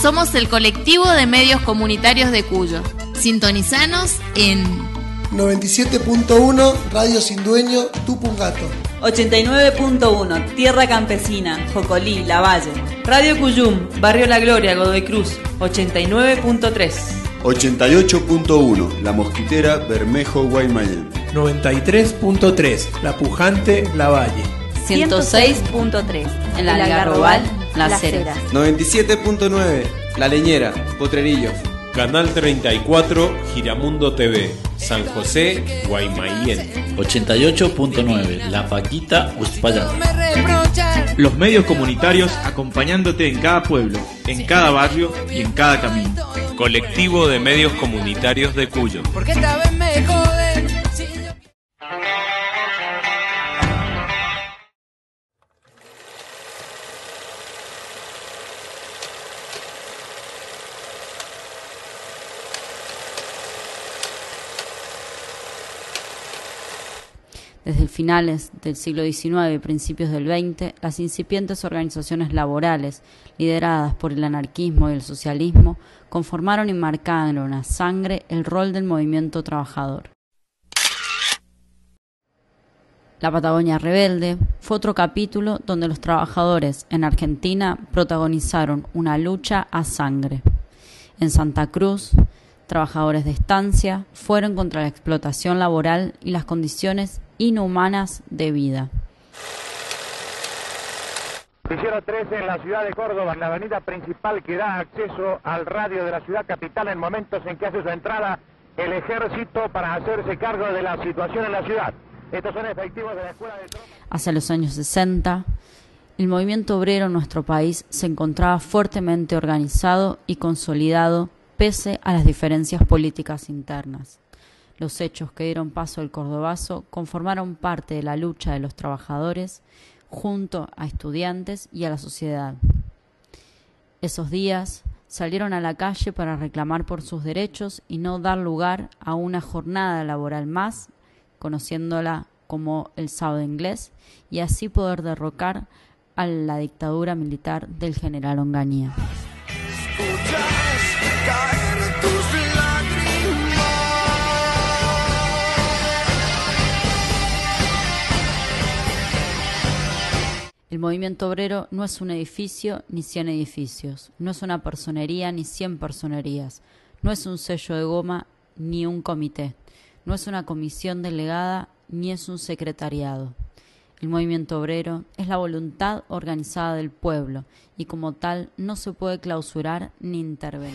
Somos el colectivo de medios comunitarios de Cuyo. Sintonizanos en 97.1 Radio Sin Dueño, Tupungato. 89.1 Tierra Campesina, Jocolí, Lavalle. Radio Cuyum, Barrio La Gloria, Godoy Cruz. 89.3. 88.1 La Mosquitera, Bermejo, Guaymallén. 93.3 La Pujante, Lavalle. 106.3 en la Algarrobal, Las Heras. 97.9 La Leñera, Potrerillos. Canal 34, Giramundo TV, San José, Guaymallén. 88.9 La Paquita, Uspallata. Los medios comunitarios acompañándote en cada pueblo, en cada barrio y en cada camino. Colectivo de medios comunitarios de Cuyo. Porque esta vez me joden. Desde finales del siglo XIX y principios del XX, las incipientes organizaciones laborales, lideradas por el anarquismo y el socialismo, conformaron y marcaron a sangre el rol del movimiento trabajador. La Patagonia Rebelde fue otro capítulo donde los trabajadores en Argentina protagonizaron una lucha a sangre. En Santa Cruz, trabajadores de estancia fueron contra la explotación laboral y las condiciones inhumanas de vida. Noticiero 13 en la ciudad de Córdoba, en la avenida principal que da acceso al radio de la ciudad capital en momentos en que hace su entrada el ejército para hacerse cargo de la situación en la ciudad. Estos son efectivos de la escuela de tropas. Hacia los años 60, el movimiento obrero en nuestro país se encontraba fuertemente organizado y consolidado pese a las diferencias políticas internas. Los hechos que dieron paso al cordobazo conformaron parte de la lucha de los trabajadores junto a estudiantes y a la sociedad. Esos días salieron a la calle para reclamar por sus derechos y no dar lugar a una jornada laboral más, conociéndola como el sábado inglés, y así poder derrocar a la dictadura militar del general Onganía. El movimiento obrero no es un edificio ni 100 edificios, no es una personería ni 100 personerías, no es un sello de goma ni un comité, no es una comisión delegada ni es un secretariado. El movimiento obrero es la voluntad organizada del pueblo y como tal no se puede clausurar ni intervenir.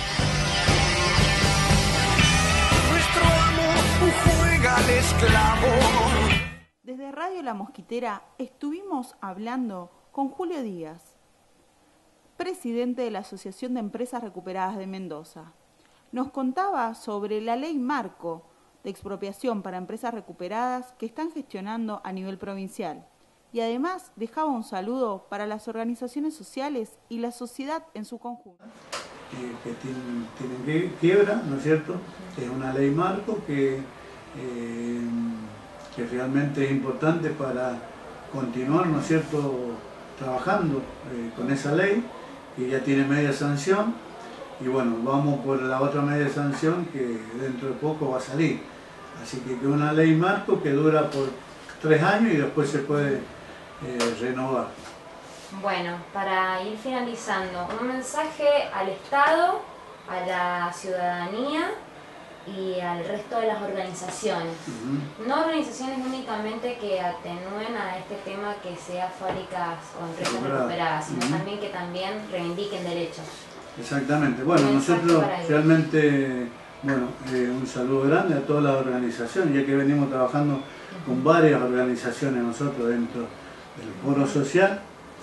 Nuestro amo juega al esclavo. Desde Radio La Mosquitera estuvimos hablando con Julio Díaz, presidente de la Asociación de Empresas Recuperadas de Mendoza. Nos contaba sobre la ley marco de expropiación para empresas recuperadas que están gestionando a nivel provincial y además dejaba un saludo para las organizaciones sociales y la sociedad en su conjunto. Que tienen quiebra, ¿no es cierto? Es una ley marco que realmente es importante para continuar, ¿no es cierto?, trabajando con esa ley, que ya tiene media sanción, y bueno, vamos por la otra media sanción que dentro de poco va a salir. Así que es una ley marco que dura por 3 años y después se puede renovar. Bueno, para ir finalizando, un mensaje al Estado, a la ciudadanía y al resto de las organizaciones. No organizaciones únicamente que atenúen a este tema que sea fábricas o empresas recuperadas, sino también que también reivindiquen derechos. Exactamente. Bueno, nosotros realmente, un saludo grande a todas las organizaciones, ya que venimos trabajando con varias organizaciones nosotros dentro del Foro Social,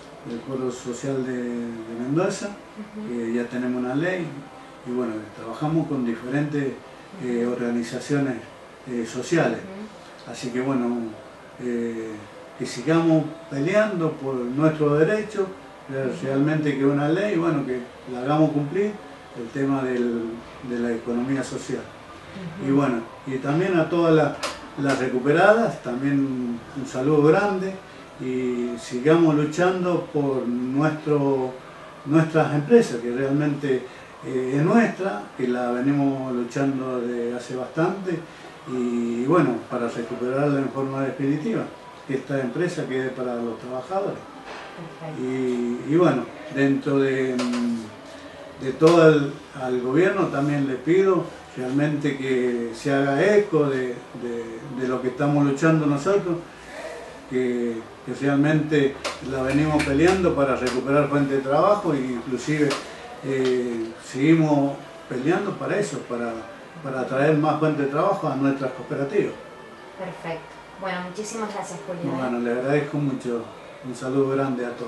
de Mendoza, que ya tenemos una ley, y bueno, trabajamos con diferentes organizaciones sociales. Así que bueno, que sigamos peleando por nuestros derechos, realmente que una ley, bueno, que la hagamos cumplir, el tema de la economía social. Y bueno, y también a todas las recuperadas, también un saludo grande, y sigamos luchando por nuestro nuestras empresas, que realmente es nuestra, que la venimos luchando desde hace bastante, y bueno, para recuperarla en forma definitiva, que esta empresa quede para los trabajadores. Y bueno, dentro de todo al gobierno también le pido realmente que se haga eco de lo que estamos luchando nosotros, que realmente la venimos peleando para recuperar fuentes de trabajo, e inclusive seguimos peleando para eso, para traer más fuentes de trabajo a nuestras cooperativas. Perfecto. Bueno, muchísimas gracias, Julio. Bueno, le agradezco mucho. Un saludo grande a todos.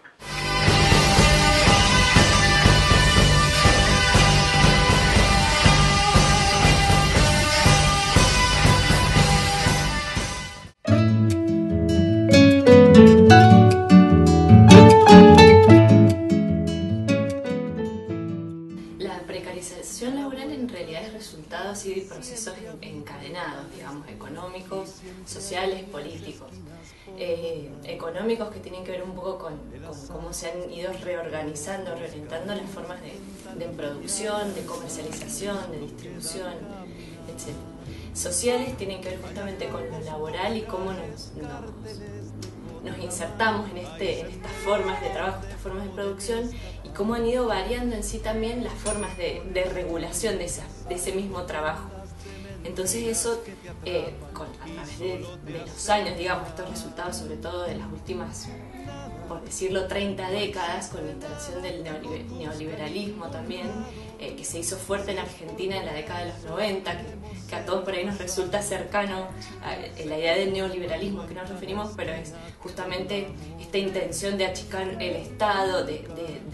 Así de procesos encadenados, digamos, económicos, sociales, políticos. Económicos que tienen que ver un poco con cómo se han ido reorganizando, reorientando las formas de producción, de comercialización, de distribución, etc. Sociales tienen que ver justamente con lo laboral y cómo nos insertamos en estas formas de trabajo, estas formas de producción, y cómo han ido variando en sí también las formas de regulación de ese mismo trabajo. Entonces eso, a través de los años, digamos, estos resultados sobre todo de las últimas, por decirlo, 30 décadas, con la instalación del neoliberalismo también, que se hizo fuerte en Argentina en la década de los 90, que a todos por ahí nos resulta cercano a la idea del neoliberalismo a que nos referimos, pero es justamente esta intención de achicar el Estado, de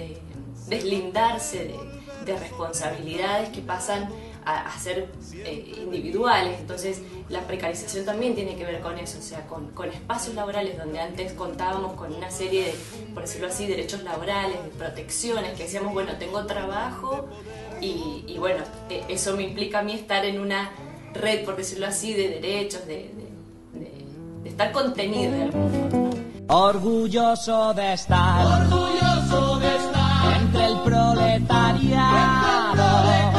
deslindarse de responsabilidades que pasan a ser individuales. Entonces la precarización también tiene que ver con eso, o sea, con espacios laborales donde antes contábamos con una serie de, por decirlo así, derechos laborales, de protecciones, que decíamos, bueno, tengo trabajo y bueno, eso me implica a mí estar en una red, por decirlo así, de derechos, de estar contenido de algún modo. Orgulloso de estar entre el proletariado.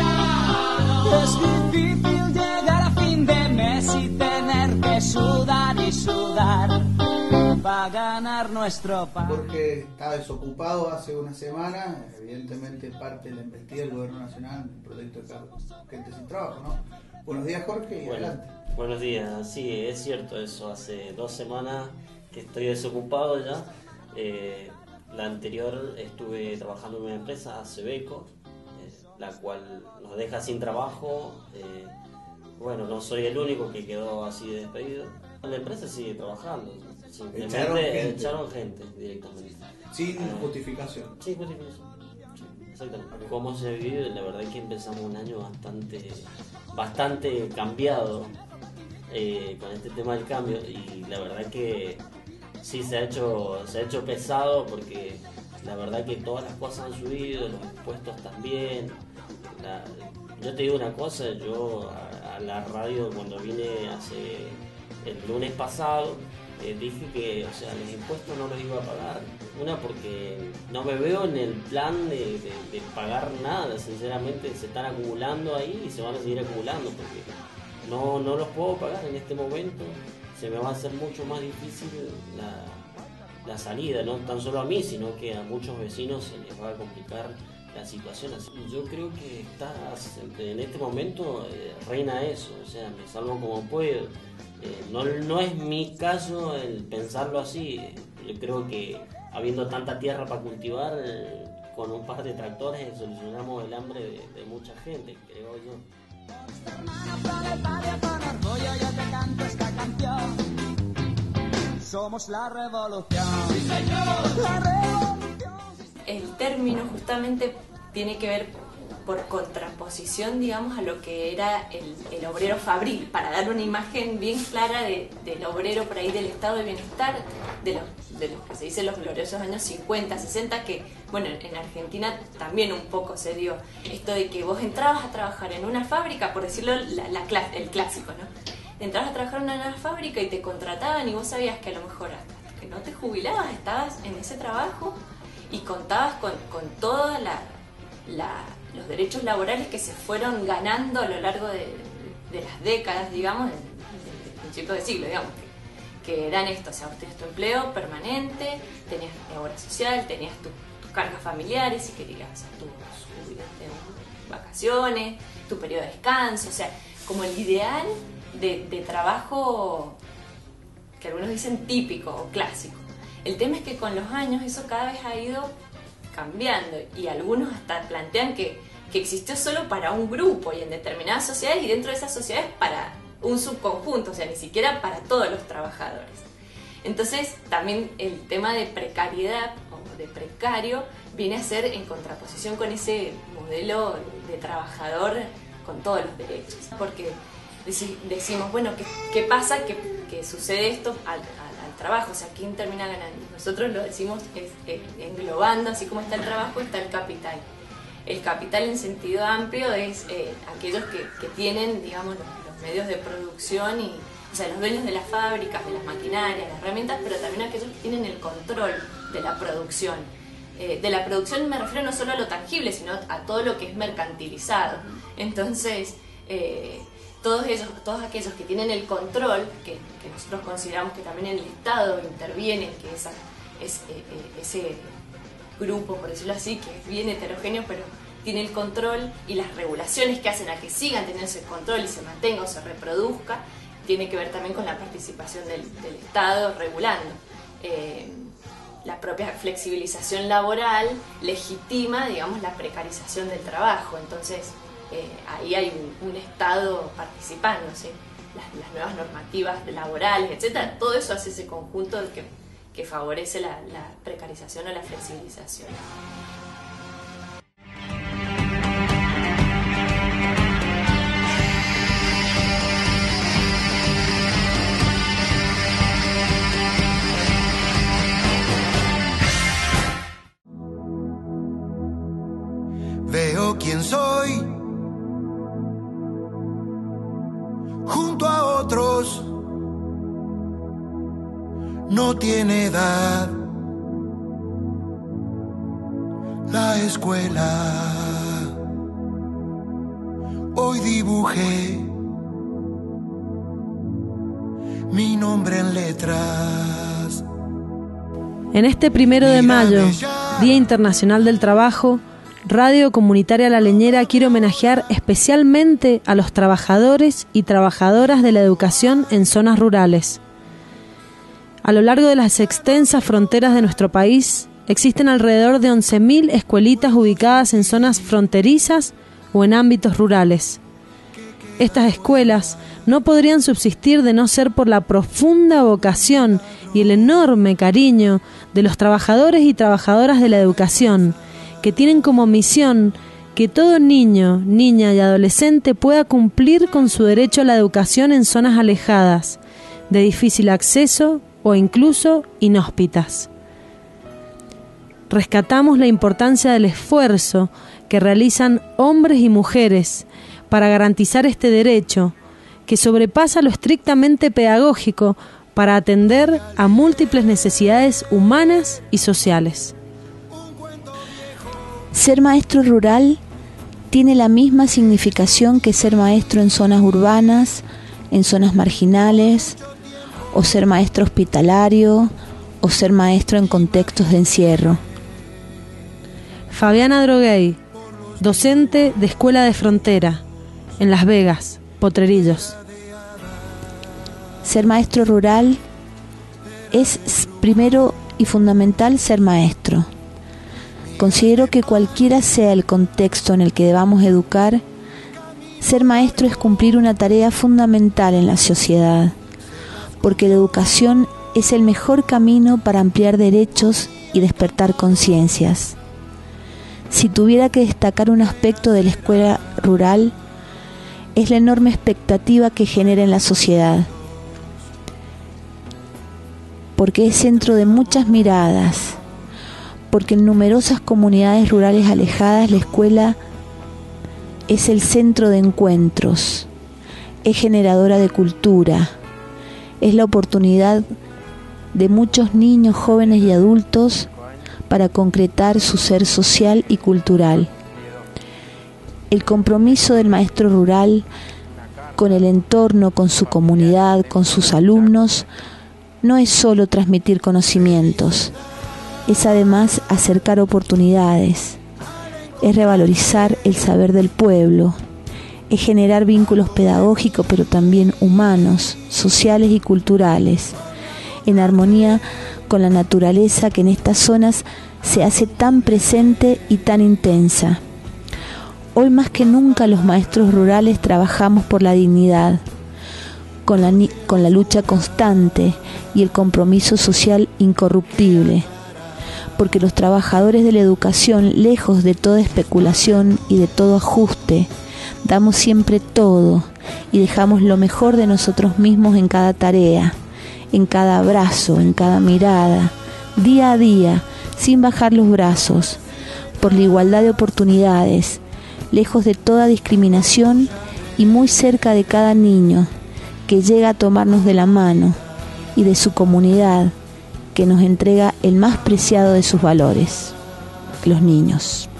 Es difícil llegar a fin de mes y tener que sudar y sudar para ganar nuestro pan. Jorge está desocupado hace una semana, evidentemente parte de la embestida del Gobierno Nacional, el proyecto de gente sin trabajo, ¿no? Buenos días, Jorge, y adelante. Buenos días, sí, es cierto eso, hace 2 semanas que estoy desocupado ya. La anterior estuve trabajando en una empresa, Aceveco, la cual nos deja sin trabajo. Bueno, no soy el único que quedó así despedido. La empresa sigue trabajando, simplemente echaron gente directamente. Sin justificación. Sin justificación. Exactamente. ¿Cómo se vive? La verdad es que empezamos un año bastante cambiado con este tema del cambio, y la verdad que sí se ha hecho pesado, porque la verdad que todas las cosas han subido, los impuestos también. Yo te digo una cosa, yo a la radio cuando vine el lunes pasado dije que, o sea, los impuestos no los iba a pagar. Una, porque no me veo en el plan de pagar nada, sinceramente se están acumulando ahí y se van a seguir acumulando, porque no los puedo pagar en este momento. Se me va a hacer mucho más difícil la salida, no tan solo a mí, sino que a muchos vecinos se les va a complicar la situación. Así, yo creo que en este momento reina eso, o sea, me salvo como puedo. No es mi caso el pensarlo así. Yo creo que habiendo tanta tierra para cultivar, con un par de tractores solucionamos el hambre de mucha gente, creo yo. Somos la revolución. Sí, señor. La revolución. El término justamente tiene que ver por contraposición, digamos, a lo que era el obrero fabril, para dar una imagen bien clara del obrero por ahí, del estado de bienestar, de los que se dice los gloriosos años 50, 60, que, bueno, en Argentina también un poco se dio esto de que vos entrabas a trabajar en una fábrica, por decirlo el clásico, ¿no? Entrabas a trabajar en una fábrica y te contrataban y vos sabías que a lo mejor hasta que no te jubilabas estabas en ese trabajo, y contabas con todos los derechos laborales que se fueron ganando a lo largo de las décadas, digamos, del principio del siglo, digamos, que eran esto, o sea, vos tenías tu empleo permanente, tenías la obra social, tenías tus cargas familiares, si querías hacer tus vacaciones, tu periodo de descanso, o sea, como el ideal de trabajo que algunos dicen típico o clásico. El tema es que con los años eso cada vez ha ido cambiando y algunos hasta plantean que existió solo para un grupo y en determinadas sociedades y dentro de esas sociedades para un subconjunto, o sea, ni siquiera para todos los trabajadores. Entonces también el tema de precariedad o de precario viene a ser en contraposición con ese modelo de trabajador con todos los derechos, porque decimos, bueno, ¿qué pasa? ¿Qué sucede esto al trabajo? O sea, ¿quién termina ganando? Nosotros lo decimos englobando, así como está el trabajo, está el capital. El capital en sentido amplio es aquellos que tienen, digamos, los medios de producción, o sea, los dueños de las fábricas, de las maquinarias, las herramientas, pero también aquellos que tienen el control de la producción. De la producción me refiero no solo a lo tangible, sino a todo lo que es mercantilizado. Entonces, todos aquellos que tienen el control, que nosotros consideramos que también el Estado interviene, que ese grupo, por decirlo así, que es bien heterogéneo, pero tiene el control y las regulaciones que hacen a que sigan teniendo ese control y se mantenga o se reproduzca, tiene que ver también con la participación del Estado regulando. La propia flexibilización laboral legitima, digamos, la precarización del trabajo. Entonces, ahí hay un Estado participando, ¿sí? Las nuevas normativas laborales, etcétera. Todo eso hace ese conjunto que favorece la precarización o la flexibilización. Veo quién soy junto a otros, no tiene edad la escuela. Hoy dibujé mi nombre en letras. En este 1 de mayo, Día Internacional del Trabajo, Radio Comunitaria La Leñera quiere homenajear especialmente a los trabajadores y trabajadoras de la educación en zonas rurales. A lo largo de las extensas fronteras de nuestro país, existen alrededor de 11.000 escuelitas ubicadas en zonas fronterizas o en ámbitos rurales. Estas escuelas no podrían subsistir de no ser por la profunda vocación y el enorme cariño de los trabajadores y trabajadoras de la educación, que tienen como misión que todo niño, niña y adolescente pueda cumplir con su derecho a la educación en zonas alejadas, de difícil acceso o incluso inhóspitas. Rescatamos la importancia del esfuerzo que realizan hombres y mujeres para garantizar este derecho, que sobrepasa lo estrictamente pedagógico para atender a múltiples necesidades humanas y sociales. Ser maestro rural tiene la misma significación que ser maestro en zonas urbanas, en zonas marginales, o ser maestro hospitalario, o ser maestro en contextos de encierro. Fabiana Droguey, docente de Escuela de Frontera, en Las Vegas, Potrerillos. Ser maestro rural es primero y fundamental ser maestro. Considero que cualquiera sea el contexto en el que debamos educar, ser maestro es cumplir una tarea fundamental en la sociedad, porque la educación es el mejor camino para ampliar derechos y despertar conciencias. Si tuviera que destacar un aspecto de la escuela rural, es la enorme expectativa que genera en la sociedad, porque es centro de muchas miradas, porque en numerosas comunidades rurales alejadas la escuela es el centro de encuentros, es generadora de cultura, es la oportunidad de muchos niños, jóvenes y adultos para concretar su ser social y cultural. El compromiso del maestro rural con el entorno, con su comunidad, con sus alumnos, no es solo transmitir conocimientos, es además acercar oportunidades, es revalorizar el saber del pueblo, es generar vínculos pedagógicos pero también humanos, sociales y culturales, en armonía con la naturaleza que en estas zonas se hace tan presente y tan intensa. Hoy más que nunca los maestros rurales trabajamos por la dignidad, con la lucha constante y el compromiso social incorruptible, porque los trabajadores de la educación, lejos de toda especulación y de todo ajuste, damos siempre todo y dejamos lo mejor de nosotros mismos en cada tarea, en cada abrazo, en cada mirada, día a día, sin bajar los brazos, por la igualdad de oportunidades, lejos de toda discriminación y muy cerca de cada niño que llega a tomarnos de la mano y de su comunidad que nos entrega el más preciado de sus valores, los niños.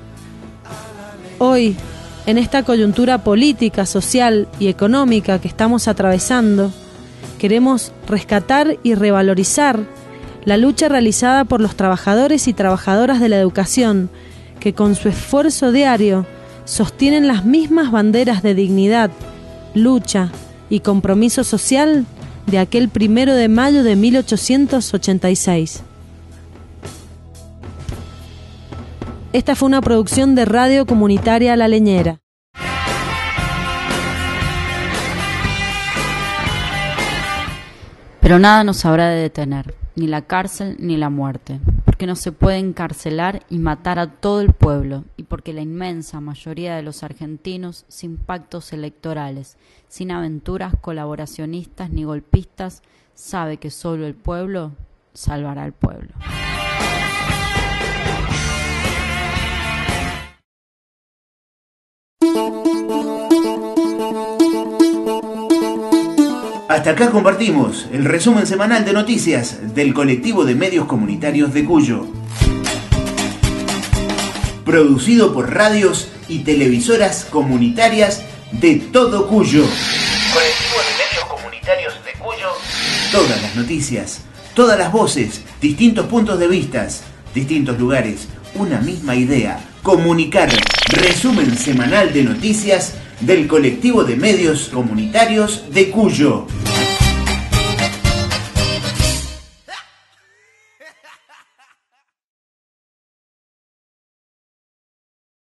Hoy, en esta coyuntura política, social y económica que estamos atravesando, queremos rescatar y revalorizar la lucha realizada por los trabajadores y trabajadoras de la educación, que con su esfuerzo diario sostienen las mismas banderas de dignidad, lucha y compromiso social de aquel 1 de mayo de 1886. Esta fue una producción de Radio Comunitaria La Leñera. Pero nada nos habrá de detener, ni la cárcel ni la muerte, porque no se puede encarcelar y matar a todo el pueblo, y porque la inmensa mayoría de los argentinos, sin pactos electorales, sin aventuras colaboracionistas ni golpistas, sabe que solo el pueblo salvará al pueblo. Hasta acá compartimos el resumen semanal de noticias del colectivo de medios comunitarios de Cuyo. Producido por radios y televisoras comunitarias de todo Cuyo. Colectivo de medios comunitarios de Cuyo. Todas las noticias, todas las voces, distintos puntos de vista, distintos lugares, una misma idea. Comunicar. Resumen semanal de noticias del colectivo de medios comunitarios de Cuyo.